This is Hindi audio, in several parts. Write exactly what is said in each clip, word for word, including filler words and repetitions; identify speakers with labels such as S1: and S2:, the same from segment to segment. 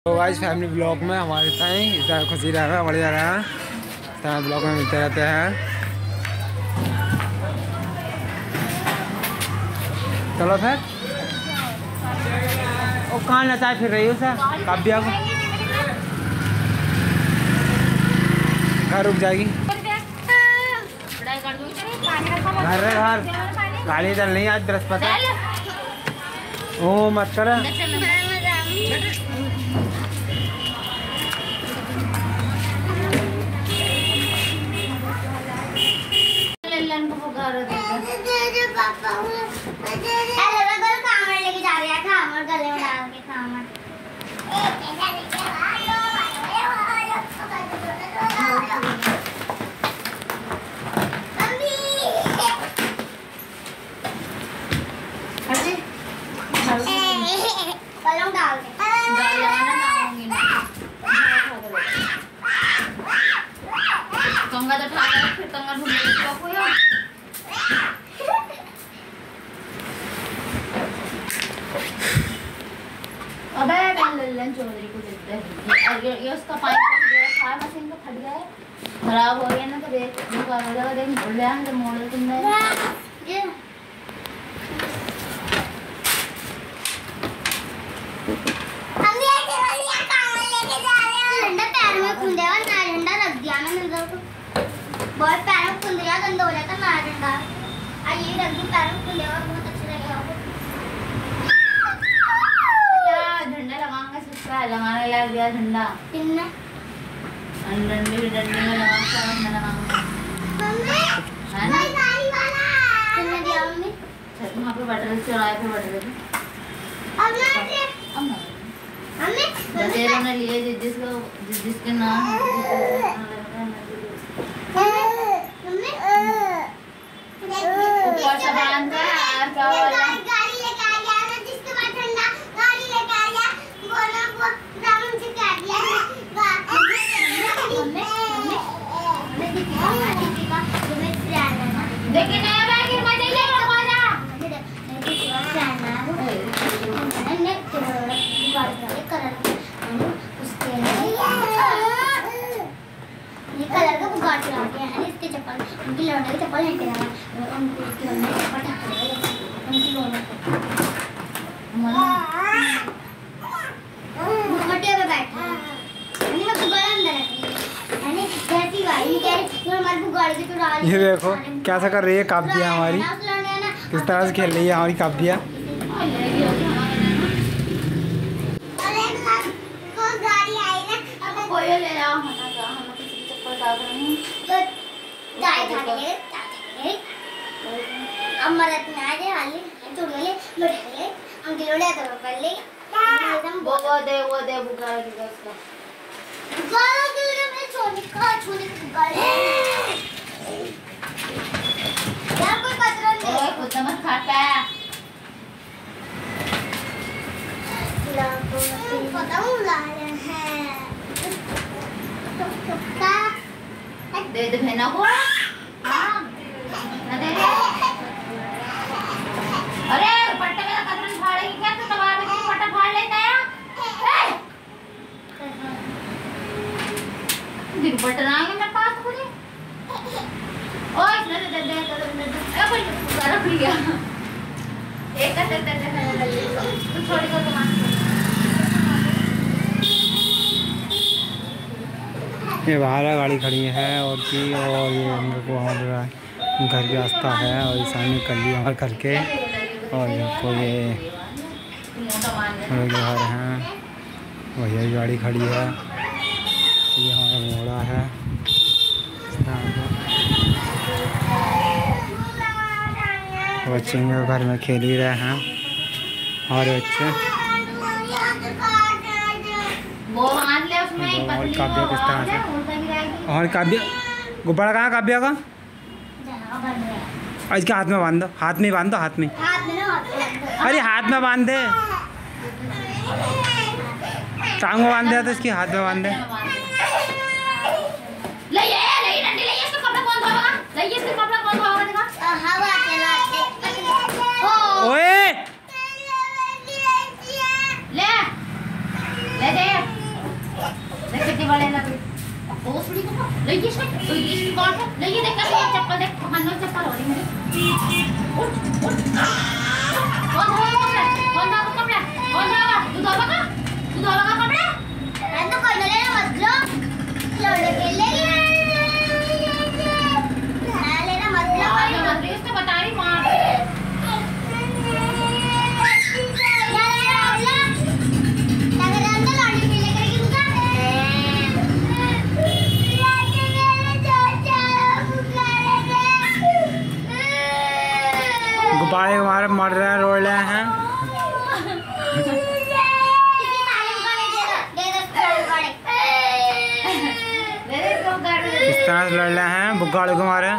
S1: तो गाइस फैमिली ब्लॉग में हमारे ताई इस तरह खुशी रह रहा है, बढ़िया रहा है। इस तरह ब्लॉग में मिलते रहते हैं। चलो फिर वो कहाँ नचाए फिर रही हो सर काव्या को घर रुक जाएगी। घर रे घर गाड़ी चल नहीं आज बृहस्पति ओ मत कर।
S2: लेके जा रहा था और गले में डाल के कामर कलम डाल कंगा तो ठा फिर कंगा ढूंढ अबे लल्लन चौधरी को देते हैं ये ये उसका पाइप फायर मशीन का फट गया है खराब हो गया ना तो देख वो कर देगा देख मोड़ ले आने तो मॉडल तुम ये हम ये वाली काम लेके जा रहे हैं डंडा पैर में खुंदे और ना डंडा रख दिया मैंने इधर को बहुत पैर में खुंद गया गंदा हो जाता ना डंडा आ ये रख दूं पैर में खुंदे और बहुत अच्छा लगेगा झंडा लगाऊंगा सिस्का लगाने लग गया झंडा किन्ने डंडे भी डंडे में लगाऊंगा झंडा लगाऊंगा मम्मी है ना गाड़ी वाला किन्ने दिया मम्मी वहां पे बटन चढ़ाए पे बटन अब ना अब मम्मी बसेरो ने लिए जिसको जिसके नाम मम्मी ऊपर से बांध कर यार क्या वाला गाड़ी लेके आ गया ना जिसके बाद ठंडा गाड़ी लेके आ गया वो ना वो राम जी काट लिया मम्मी मम्मी दीदी का तुम्हें प्यार है लेकिन नया बैग गिर मत ले रखो जा प्यार ना ने गाड़ी कर उसके ये कलर का बुगाड़ चला के है इसके चप्पल उनकी लौंडे की चप्पल है तेरा उनकी उसकी लौंडे की चप्पल ढक रही उनकी लौंडे मटिया पे बैठा है ना बुगाड़ अंदर है ना कैसी गाड़ी कह रही जो हमारी बुगाड़ की चुरा ली।
S1: ये देखो कैसा कर रही है काव्या हमारी किस तरह से खेल रही है हमारी काव्या।
S2: गाड़ी आई ना अब कोई ले जाओ जाए खाने के अब मदद में आ जाए हाली चुड़ ले बैठ ले अंकल लोड़े तो कर ले एकदम वो वो दे वो दे बुगाड़ की उसका बुगाड़ के लिए मैं छोने का छोने की बुगाड़ यार कोई पत्थर नहीं ओए खुद मत खाता लाओ पता हूं ला रहे हैं का दे दे भेना को हां ना दे दे अरे पट्टे में कतरन फाड़ेगी क्या तू दबा के पट्टा फाड़ लेता है ए दिन पट्टा आएंगे मेरे पास मुझे ओए दे दे दे दे ए कोई रख लिया एक कर दे दे दे तू छोड़ के तो
S1: ये बाहर गाड़ी खड़ी है और की और ये हम लोग को वहाँ घर की रास्ता है और ये सामने कर लिया हमारे घर के और को ये घर हैं वही गाड़ी खड़ी है ये हमारा मोड़ा है बच्चे घर में खेल ही रहे हैं और बच्चे और काव्या किस तरह से और काव्या गुब्बारा कहाँ काव्या का इसके हाथ में बांध दो हाथ में बांध दो हाथ में अरे हाथ में बांध दे टांग में बांध दे तो इसके हाथ में बांध दे
S2: ले ले दे वाले ना ओ सुड़ी को ले ये से तो ये की कौन है ले ये देख कैसे चप्पल देख हन्नो चप्पल हो रही मेरी उठ उठ कौन है कपड़ा कौन है कपड़ा कौन है तू धोवा का तू धोवा का कपड़ा मैं तो कोई ले मत लो लोड़े के लेगी ना लेना मत लो मैं मत रही उसको बता रही मां
S1: गुब्बारे हमारे मर रहे हैं रोड रहे हैं इस तरह से लड़ रहे हैं बुग्गाड़ों को मारे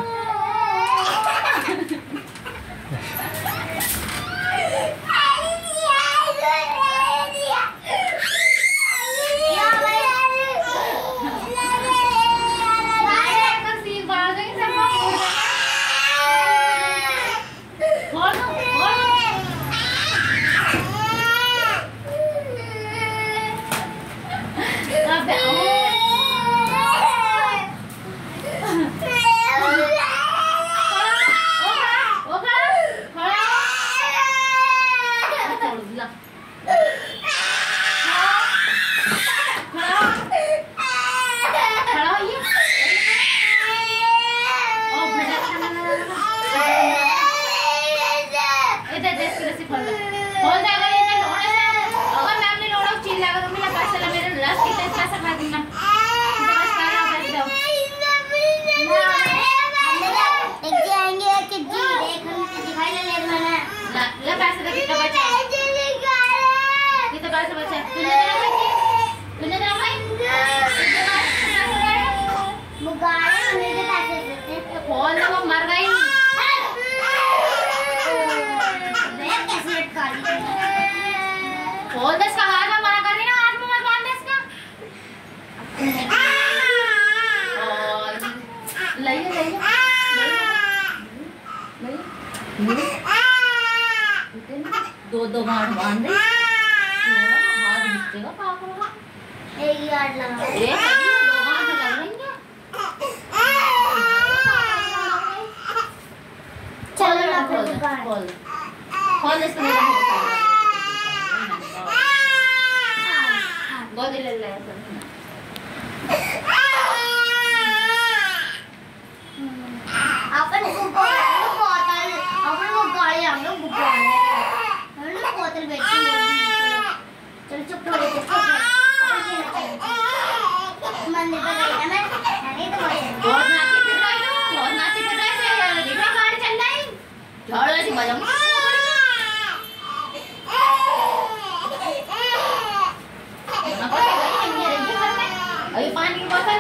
S2: दो दो गांठ बांध दे हाथ नीचे का पागल एक गांठ लगा एक दो गांठ लग रही है चलो ना खोल खोल खोल इसको गोदी ले ले अपन को बोतल अपन को गाड़ी हम लोग बुकवाने हम लोग बोतल बैठी चल चुप थोड़े से मंदिर पे गई ना मैं नहीं तो बहुत नाची फिर रही हूं बहुत नाची फिर रही है देखा गाड़ी चल रही झाड़ू ऐसे बजाऊं अभी पानी की बोतल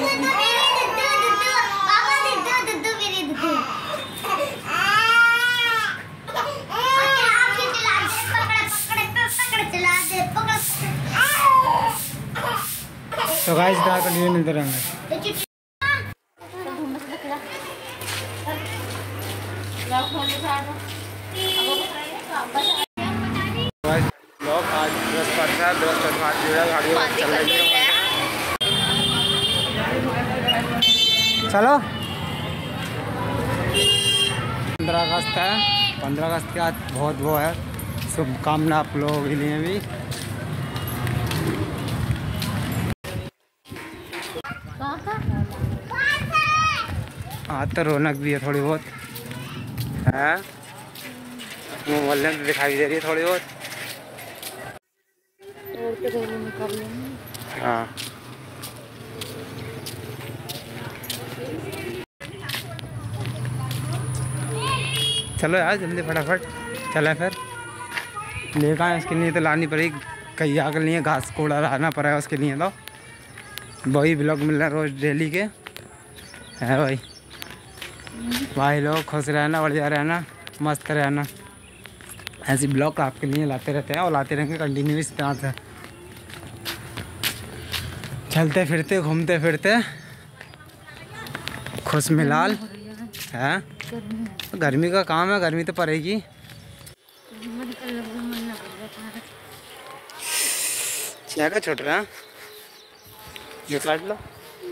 S1: तो गाइस इधर कंटिन्यू मिलते रहेंगे लोग आज बृहस्पतिवार बृहस्पतिवार गाड़ी चल रही है चलो पंद्रह अगस्त है पंद्रह अगस्त के आज बहुत वो है शुभकामना आप लोगों के लिए भी हाँ तो रौनक भी है थोड़ी बहुत है मोहल्ले में दिखाई दे रही है थोड़ी बहुत हाँ चलो यार जल्दी फटाफट चले फिर लेकर आए उसके लिए तो लानी पड़ेगी कैया के लिए घास कूड़ा लाना पड़ेगा उसके लिए तो वही ब्लॉग मिल रहा है रोज़ डेली के है भाई भाई लोग खुश रहना बढ़िया रहना मस्त रहना ऐसी ब्लॉग आपके लिए लाते रहते हैं और लाते रहेंगे कंटिन्यू इस तरह से चलते फिरते घूमते फिरते खुश मिलाल है गर्मी का काम है गर्मी तो पड़ेगी क्या का छोट रहा ये काट लो।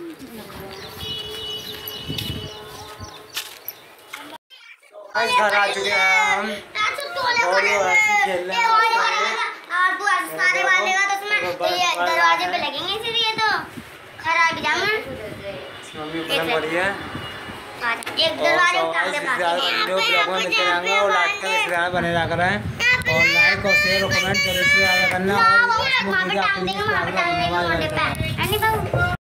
S1: घर आ चुके हैं हम और खेलने
S2: दरवाजे पे लगेंगे इसीलिए तो खराब भी जाऊंगा।
S1: मम्मी पसंद पड़ी है
S2: एक दरवाजे
S1: में बने रहा करें और लाइक और शेयर और कमेंट जरूर से आया करना और